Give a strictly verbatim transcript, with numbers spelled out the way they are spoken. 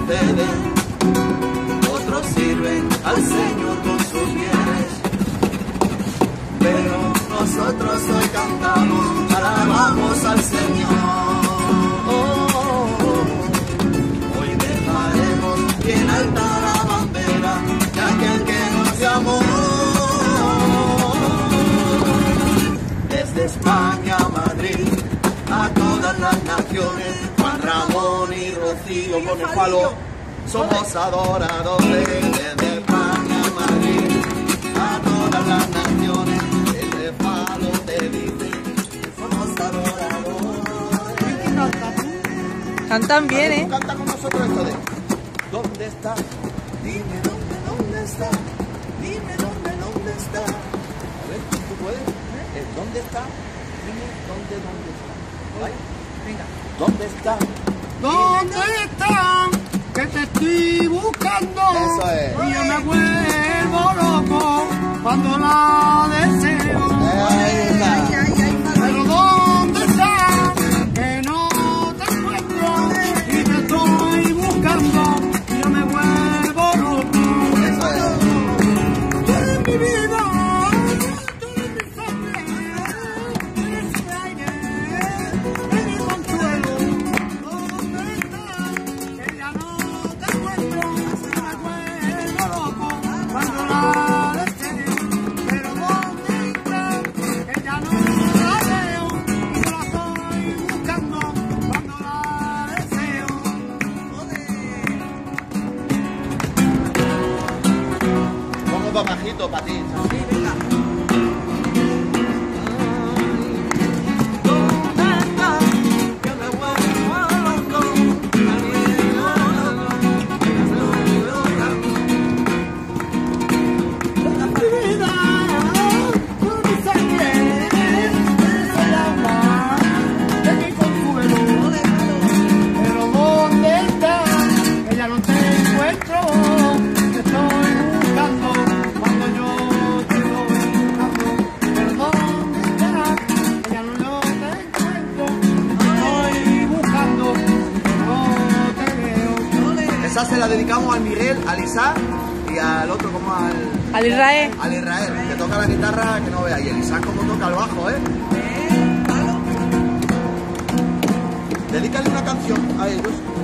conceden, otros sirven al Señor con sus bienes, pero nosotros hoy cantamos, alabamos al Señor. Hoy dejaremos bien alta la bandera de aquel que nos llamó. Desde España a Madrid, a todas las naciones, Juan Ramón y Rocío con el palo, somos adoradores. Desde España a Madrid, a todas las naciones, desde palo te dice, somos adoradores. Cantan bien, ¿eh? Canta con nosotros esto de ¿dónde está? Dime dónde, dónde está. Dime dónde, dónde está. A ver, ¿tú puedes? ¿Eh? ¿Dónde está? Dime dónde, dónde está. ¿Vale? Venga. ¿Dónde está? ¿Dónde están? Que te estoy buscando. Eso es. Y yo me vuelvo loco cuando la deseo. Ahí está. Pero ¿dónde estás? Que no te encuentro y te estoy buscando. Y yo me vuelvo loco. Eso es. Tú eres mi vida, tú eres mi sangre, eres mi aire, eres mi consuelo. ¿Dónde estás? Que ya no te encuentro, me vuelvo loco cuando la deseo. Pero ¿dónde estás? Que ya no la veo y yo la estoy buscando cuando la deseo. Pongo para bajito para ti. Sí, venga. Esa se la dedicamos al Miguel, al Isaac y al otro como al... Al Israel. Al Israel, que toca la guitarra que no vea. Y el Isaac como toca el bajo, ¿eh? Dedícale una canción a ellos.